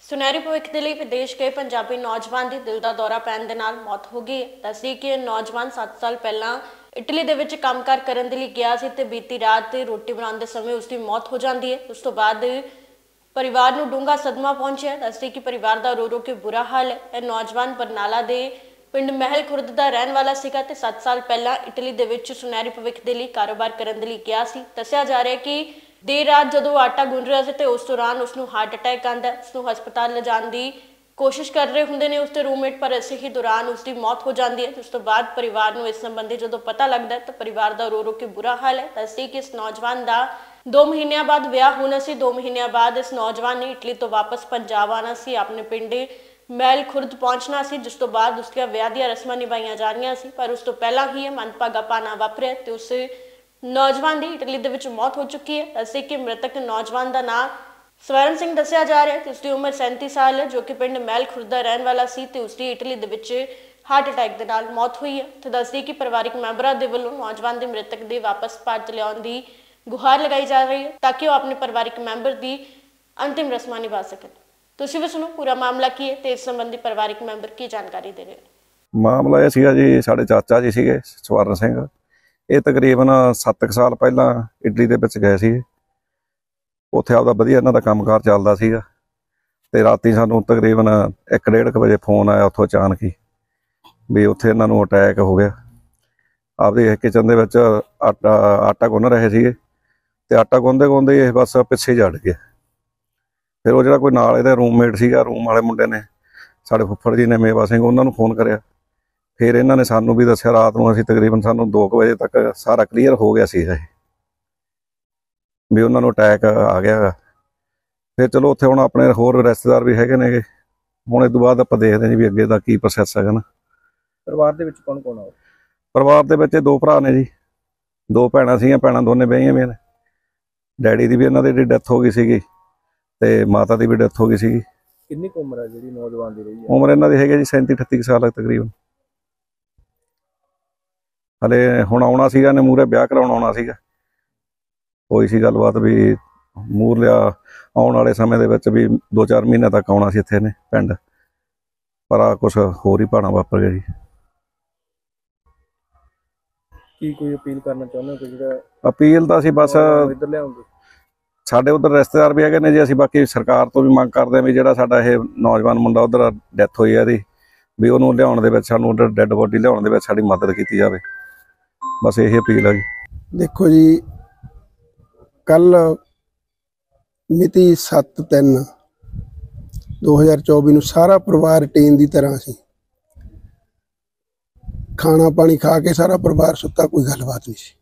ਸੁਨਹਿਰੀ ਭਵਿੱਖ ਦੇ ਲਈ ਵਿਦੇਸ਼ ਗਏ ਪੰਜਾਬੀ ਨੌਜਵਾਨ ਦੀ ਦਿਲ ਦਾ ਦੌਰਾ ਪੈਣ ਦੇ ਨਾਲ ਮੌਤ ਹੋ ਗਈ। ਦੱਸੀ ਕਿ ਇਹ ਨੌਜਵਾਨ 7 ਸਾਲ ਪਹਿਲਾਂ ਇਟਲੀ ਦੇ ਵਿੱਚ ਕੰਮਕਾਰ ਕਰਨ ਦੇ ਲਈ ਗਿਆ ਸੀ ਤੇ ਬੀਤੀ ਰਾਤ ਰੋਟੀ ਬਣਾਉਣ ਦੇ ਸਮੇਂ ਉਸ ਦੀ ਮੌਤ ਹੋ ਜਾਂਦੀ ਹੈ। ਉਸ ਤੋਂ ਬਾਅਦ ਪਰਿਵਾਰ ਨੂੰ ਡੂੰਘਾ ਸਦਮਾ ਪਹੁੰਚਿਆ। ਦੱਸੀ ਕਿ ਪਰਿਵਾਰ ਦਾ ਰੋ ਕੇ ਬੁਰਾ ਹਾਲ ਹੈ। ਇਹ ਨੌਜਵਾਨ ਬਰਨਾਲਾ ਦੇ ਪਿੰਡ ਮਹਿਲ ਖੁਰਦ ਦਾ ਰਹਿਣ ਵਾਲਾ ਸੀਗਾ ਤੇ 7 ਸਾਲ ਪਹਿਲਾਂ ਇਟਲੀ ਦੇ ਵਿੱਚ ਸੁਨਹਿਰੀ ਭਵਿੱਖ ਦੇ ਲਈ ਕਾਰੋਬਾਰ ਕਰਨ ਦੇ ਲਈ ਗਿਆ ਸੀ। ਦੱਸਿਆ ਜਾ ਰਿਹਾ ਕਿ ਦੇਰ ਰਾਤ ਜਦੋਂ ਆਟਾ ਗੁੰਨ ਰਿਹਾ ਸੀ ਤੇ ਉਸ ਦੌਰਾਨ ਉਸਨੂੰ ਹਾਰਟ ਅਟੈਕ ਆਉਂਦਾ। ਉਸਨੂੰ ਹਸਪਤਾਲ ਲਿਜਾਣ ਦੀ ਕੋਸ਼ਿਸ਼ ਕਰ ਰਹੇ ਹੁੰਦੇ ਨੇ ਉਸਦੇ ਰੂਮਮੇਟ, ਪਰ ਇਸੇ ਹੀ ਦੌਰਾਨ ਉਸਦੀ ਮੌਤ ਹੋ ਜਾਂਦੀ ਹੈ। ਉਸ ਤੋਂ ਬਾਅਦ ਪਰਿਵਾਰ ਨੂੰ ਇਸ ਸੰਬੰਧੀ ਜਦੋਂ ਪਤਾ ਲੱਗਦਾ ਤਾਂ ਪਰਿਵਾਰ ਦਾ ਰੋ ਕੇ ਬੁਰਾ ਹਾਲ ਹੈ। ਦੱਸੀ ਕਿ ਇਸ ਨੌਜਵਾਨ ਦਾ 2 ਮਹੀਨਿਆਂ ਬਾਅਦ ਵਿਆਹ ਹੋਣਾ ਸੀ। 2 ਮਹੀਨਿਆਂ ਬਾਅਦ ਇਸ ਨੌਜਵਾਨ ਨੇ ਇਟਲੀ ਤੋਂ ਵਾਪਸ ਪੰਜਾਬ ਆਉਣਾ ਸੀ, ਆਪਣੇ ਪਿੰਡ ਮਹਿਲ ਖੁਰਦ ਪਹੁੰਚਣਾ ਸੀ, ਜਿਸ ਤੋਂ ਬਾਅਦ ਉਸਦੀਆਂ ਵਿਆਹ ਦੀਆਂ ਰਸਮਾਂ ਨਿਭਾਈਆਂ ਜਾ ਰਹੀਆਂ ਸੀ। ਪਰ ਉਸ ਤੋਂ ਪਹਿਲਾਂ ਹੀ ਇਹ ਮੰਦਭਾਗਾ ਪਾਣਾ ਵਾਪਰਿਆ ਤੇ ਉਸ ਨੌਜਵਾਨ ਦੀ ਇਟਲੀ ਦੇ ਵਿੱਚ ਮੌਤ ਹੋ ਚੁੱਕੀ ਹੈ। ਅਸੀਂ ਕਿ ਮ੍ਰਿਤਕ ਨੌਜਵਾਨ ਦਾ ਨਾਮ ਸਵਰਨ ਸਿੰਘ ਦੱਸਿਆ ਜਾ ਰਿਹਾ ਤੇ ਉਸਦੀ ਉਮਰ 37 ਸਾਲ ਹੈ, ਜੋ ਕਿ ਪਿੰਡ ਮਹਿਲ ਖੁਰਦ ਦਾ ਰਹਿਣ ਵਾਲਾ ਸੀ ਤੇ ਉਸਦੀ ਇਟਲੀ ਦੇ ਵਿੱਚ ਹਾਰਟ ਅਟੈਕ ਦੇ ਨਾਲ ਮੌਤ ਹੋਈ ਹੈ। ਤੇ ਦੱਸਦੀ ਕਿ ਪਰਿਵਾਰਕ ਮੈਂਬਰਾਂ ਦੇ ਵੱਲੋਂ ਨੌਜਵਾਨ ਦੇ ਮ੍ਰਿਤਕ ਦੇ ਵਾਪਸ ਭਾਰਤ ਲਿਆਉਣ ਦੀ ਗੁਹਾਰ ਲਗਾਈ ਜਾ ਰਹੀ ਹੈ ਤਾਂ ਕਿ ਉਹ ਆਪਣੇ ਪਰਿਵਾਰਕ ਮੈਂਬਰ ਦੀ ਅੰਤਿਮ ਰਸਮਾਂ ਨਿਭਾ ਸਕਣ। ਤੁਸੀਂ ਵੀ ਸੁਣੋ ਪੂਰਾ ਮਾਮਲਾ ਕੀ ਹੈ ਤੇ ਇਸ ਸੰਬੰਧੀ ਪਰਿਵਾਰਕ ਮੈਂਬਰ ਕੀ ਜਾਣਕਾਰੀ ਦੇ ਰਹੇ ਹਨ। ਮਾਮਲਾ ਇਹ ਸੀਗਾ ਜੀ, ਸਾਡੇ ਚਾਚਾ ਜੀ ਸੀਗੇ ਸਵਰਨ ਸਿੰਘ। ਇਹ ਤਕਰੀਬਨ 7 ਸਾਲ ਪਹਿਲਾਂ ਇਟਲੀ ਦੇ ਵਿੱਚ ਗਏ ਸੀ। ਉੱਥੇ ਆਪਦਾ ਵਧੀਆ ਇਹਨਾਂ ਦਾ ਕੰਮਕਾਰ ਚੱਲਦਾ ਸੀਗਾ ਤੇ ਰਾਤੀ ਸਾਨੂੰ ਤਕਰੀਬਨ 1-1:30 ਵਜੇ ਫੋਨ ਆਇਆ ਉੱਥੋਂ ਅਚਾਨਕ ਹੀ ਵੀ ਉੱਥੇ ਇਹਨਾਂ ਨੂੰ ਅਟੈਕ ਹੋ ਗਿਆ। ਆਪਦੇ ਕਿਚਨ ਦੇ ਵਿੱਚ ਆਟਾ ਗੁੰਨ ਰਹੇ ਸੀਗੇ ਤੇ ਆਟਾ ਗੁੰਨਦੇ ਇਹ ਬਸ ਪਿੱਛੇ ਜੜ ਗਿਆ। ਫਿਰ ਉਹ ਜਿਹੜਾ ਕੋਈ ਨਾਲ ਇਹਦਾ ਰੂਮਮੇਟ ਸੀਗਾ, ਰੂਮ ਵਾਲੇ ਮੁੰਡੇ ਨੇ, ਸਾਡੇ ਫੁੱਫੜ ਜੀ ਨੇ, ਮੇਵਾ ਸਿੰਘ, ਉਹਨਾਂ ਨੂੰ ਫੋਨ ਕਰਿਆ। ਫਿਰ ਇਹਨਾਂ ਨੇ ਸਾਨੂੰ ਵੀ ਦੱਸਿਆ ਰਾਤ ਨੂੰ। ਅਸੀਂ ਤਕਰੀਬਨ ਸਾਨੂੰ 2 ਵਜੇ ਤੱਕ ਸਾਰਾ ਕਲੀਅਰ ਹੋ ਗਿਆ ਸੀ ਵੀ ਉਹਨਾਂ ਨੂੰ ਅਟੈਕ ਆ ਗਿਆ। ਫਿਰ ਚਲੋ ਉੱਥੇ ਹੁਣ ਆਪਣੇ ਹੋਰ ਰਿਸ਼ਤੇਦਾਰ ਵੀ ਹੈਗੇ ਨੇਗੇ। ਹੁਣ ਇਸ ਤੋਂ ਬਾਅਦ ਆਪਾਂ ਦੇਖਦੇ ਹਾਂ ਜੀ ਵੀ ਅੱਗੇ ਦਾ ਕੀ ਪ੍ਰੋਸੈਸ ਹੈਗਾ ਨਾ। ਪਰਿਵਾਰ ਦੇ ਵਿੱਚ ਕੌਣ ਕੌਣ ਆ? ਪਰਿਵਾਰ ਦੇ ਵਿੱਚ 2 ਭਰਾ ਨੇ ਜੀ, 2 ਭੈਣਾਂ ਸੀਗੀਆਂ। ਭੈਣਾਂ ਦੋਨੇ ਵਿਆਹੀਆਂ ਵੀ ਨੇ। ਡੈਡੀ ਦੀ ਵੀ ਇਹਨਾਂ ਦੀ ਡੈਥ ਹੋ ਗਈ ਸੀਗੀ ਤੇ ਮਾਤਾ ਦੀ ਵੀ ਡੈਥ ਹੋ ਗਈ ਸੀਗੀ। ਕਿੰਨੀ ਕੁ ਉਮਰ ਹੈ ਜਿਹੜੀ ਨੌਜਵਾਨ ਦੀ ਰਹੀ ਹੈ? ਉਮਰ ਇਹਨਾਂ ਦੀ ਹੈਗੀ ਜੀ 37-38 ਸਾਲ ਤਕਰੀਬਨ। ਹਲੇ ਹੁਣ ਆਉਣਾ ਸੀਗਾ ਨੇ, ਮੂਹਰੇ ਵਿਆਹ ਕਰਾਉਣ ਆਉਣਾ ਸੀਗਾ। ਹੋਈ ਸੀ ਗੱਲਬਾਤ ਵੀ ਮੂਹਰ ਲਿਆ ਆਉਣ ਵਾਲੇ ਸਮੇਂ ਦੇ ਵਿੱਚ ਵੀ 2-4 ਮਹੀਨੇ ਤੱਕ ਆਉਣਾ ਸੀ ਇੱਥੇ ਨੇ ਪਿੰਡ, ਪਰ ਆ ਕੁਛ ਹੋਰ ਹੀ ਭਾਣਾ ਵਾਪਰ ਗਿਆ ਜੀ। ਕੀ ਕੋਈ ਅਪੀਲ ਕਰਨਾ ਚਾਹੁੰਦੇ ਹੋ ਕਿ ਜਿਹੜਾ ਅਪੀਲ ਤਾਂ ਅਸੀਂ ਬਸ ਇੱਧਰ ਲਿਆਉਂਗੇ? ਸਾਡੇ ਉਧਰ ਰਿਸ਼ਤੇਦਾਰ ਵੀ ਹੈਗੇ ਨੇ ਜੀ। ਅਸੀਂ ਬਾਕੀ ਸਰਕਾਰ ਤੋਂ ਵੀ ਮੰਗ ਕਰਦੇ ਹਾਂ ਵੀ ਜਿਹੜਾ ਸਾਡਾ ਇਹ ਨੌਜਵਾਨ ਮੁੰਡਾ ਉਧਰ ਡੈਥ ਹੋਈ ਹੈ ਇਹਦੀ, ਵੀ ਉਹਨੂੰ ਲਿਆਉਣ ਦੇ ਵਿੱਚ, ਸਾਨੂੰ ਉਧਰ ਡੈੱਡ ਬੋਡੀ ਲਿਆਉਣ ਦੇ ਵਿੱਚ ਸਾਡੀ ਮਦਦ ਕੀਤੀ ਜਾਵੇ। ਬਸ ਇਹ ਅਪੀਲ ਹੈ ਜੀ। ਦੇਖੋ ਜੀ, ਕੱਲ ਮਿਤੀ 7/3/2024 ਨੂੰ ਸਾਰਾ ਪਰਿਵਾਰ ਟੀਮ ਦੀ ਤਰ੍ਹਾਂ ਸੀ। ਖਾਣਾ ਪਾਣੀ ਖਾ ਕੇ ਸਾਰਾ ਪਰਿਵਾਰ ਸੁੱਤਾ, ਕੋਈ ਗੱਲਬਾਤ ਨਹੀਂ ਸੀ।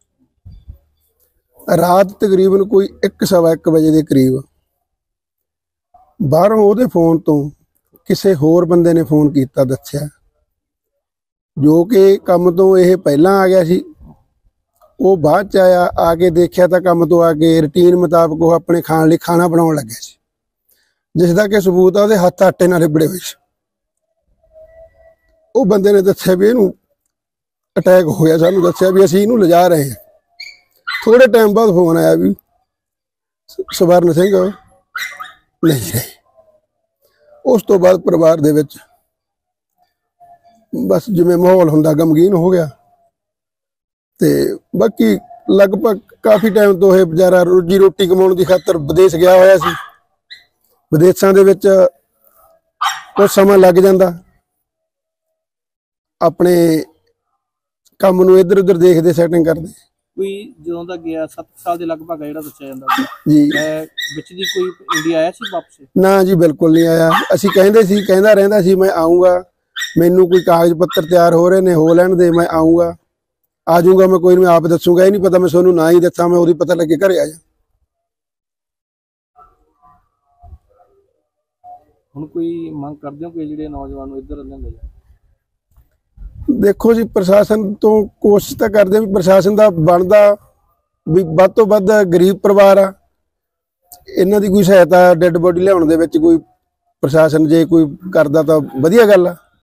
ਰਾਤ ਤਕਰੀਬਨ ਕੋਈ 1-1:15 ਵਜੇ ਦੇ ਕਰੀਬ ਬਾਹਰੋਂ ਉਹਦੇ ਫੋਨ ਤੋਂ ਕਿਸੇ ਹੋਰ ਬੰਦੇ ਨੇ ਫੋਨ ਕੀਤਾ, ਦੱਸਿਆ ਜੋ ਕਿ ਕੰਮ ਤੋਂ ਇਹ ਪਹਿਲਾਂ ਆ ਗਿਆ ਸੀ। ਉਹ ਬਾਅਦ 'ਚ ਆਇਆ, ਆ ਕੇ ਦੇਖਿਆ ਤਾਂ ਕੰਮ ਤੋਂ ਆ ਕੇ ਰੂਟੀਨ ਮੁਤਾਬਕ ਉਹ ਆਪਣੇ ਖਾਣ ਲਈ ਖਾਣਾ ਬਣਾਉਣ ਲੱਗਿਆ ਸੀ, ਜਿਸ ਦਾ ਕਿ ਸਬੂਤ ਆ ਉਹਦੇ ਹੱਥ ਆਟੇ ਨਾਲ ਲਿਬੜੇ ਹੋਏ ਸੀ। ਉਹ ਬੰਦੇ ਨੇ ਦੱਸਿਆ ਵੀ ਇਹਨੂੰ ਅਟੈਕ ਹੋਇਆ। ਸਾਨੂੰ ਦੱਸਿਆ ਵੀ ਅਸੀਂ ਇਹਨੂੰ ਲਿਜਾ ਰਹੇ ਹਾਂ। ਥੋੜੇ ਟਾਈਮ ਬਾਅਦ ਫੋਨ ਆਇਆ ਵੀ ਸਵਰਨ ਸਿੰਘ ਨਹੀਂ ਰਹੇ। ਉਸ ਤੋਂ ਬਾਅਦ ਪਰਿਵਾਰ ਦੇ ਵਿੱਚ ਬਸ ਜਿਵੇਂ ਮਾਹੌਲ ਹੁੰਦਾ ਗਮਗੀਨ ਹੋ ਗਿਆ। ਤੇ ਬਾਕੀ ਲਗਭਗ ਕਾਫੀ ਟਾਈਮ ਤੋਂ ਇਹ ਵਿਚਾਰਾ ਰੋਜੀ ਰੋਟੀ ਕਮਾਉਣ ਦੀ ਖਾਤਰ ਵਿਦੇਸ਼ ਗਿਆ ਹੋਇਆ ਸੀ। ਵਿਦੇਸ਼ਾਂ ਦੇ ਵਿੱਚ ਕੁਝ ਸਮਾਂ ਲੱਗ ਜਾਂਦਾ, ਆਪਣੇ ਕੰਮ ਨੂੰ ਇੱਧਰ ਉੱਧਰ ਦੇਖਦੇ, ਸੈਟਿੰਗ ਕਰਦੇ। ਕੋਈ ਜਦੋਂ ਦਾ ਗਿਆ 7 ਸਾਲ ਦੇ ਲਗਭਗ ਜਿਹੜਾ ਦੱਸਿਆ ਜਾਂਦਾ ਜੀ, ਵਿੱਚ ਦੀ ਕੋਈ ਇੰਡੀਆ ਆਇਆ ਸੀ ਵਾਪਸ? ਨਾ ਜੀ, ਬਿਲਕੁਲ ਨਹੀਂ ਆਇਆ। ਅਸੀਂ ਕਹਿੰਦੇ ਸੀ, ਕਹਿੰਦਾ ਰਹਿੰਦਾ ਸੀ ਮੈਂ ਆਊਂਗਾ, ਮੈਨੂੰ ਕੋਈ ਕਾਗਜ਼ ਪੱਤਰ ਤਿਆਰ ਹੋ ਰਹੇ ਨੇ, ਹੋ ਲੈਣ ਦੇ, ਮੈਂ ਆਊਂਗਾ, ਆ ਜਾਊਂਗਾ, ਮੈਂ ਕੋਈ ਨਹੀਂ, ਆਪ ਦੱਸੂਗਾ। ਇਹ ਨਹੀਂ ਪਤਾ ਮੈਂ ਤੁਹਾਨੂੰ ਨਾ ਹੀ ਦੱਸਾਂ, ਮੈਂ ਉਹਦੀ ਪਤਾ ਲੱਗੇ ਘਰੇ ਆ ਜਾ। ਹੁਣ ਕੋਈ ਮੰਗ ਕਰਦੇ ਹੋ ਕਿ ਜਿਹੜੇ ਨੌਜਵਾਨ ਨੂੰ ਇੱਧਰ ਲਿਆਂਦੇ? ਦੇਖੋ ਜੀ, ਪ੍ਰਸ਼ਾਸਨ ਤੋਂ ਕੋਸ਼ਿਸ਼ ਤਾਂ ਕਰਦੇ ਵੀ ਪ੍ਰਸ਼ਾਸਨ ਦਾ ਬਣਦਾ ਵੀ ਵੱਧ ਤੋਂ ਵੱਧ ਗਰੀਬ ਪਰਿਵਾਰ ਆ, ਇਹਨਾਂ ਦੀ ਕੋਈ ਸਹਾਇਤਾ ਡੈੱਡ ਬੋਡੀ ਲਿਆਉਣ ਦੇ ਵਿੱਚ ਕੋਈ ਪ੍ਰਸ਼ਾਸਨ ਜੇ ਕੋਈ ਕਰਦਾ ਤਾਂ ਵਧੀਆ ਗੱਲ ਆ।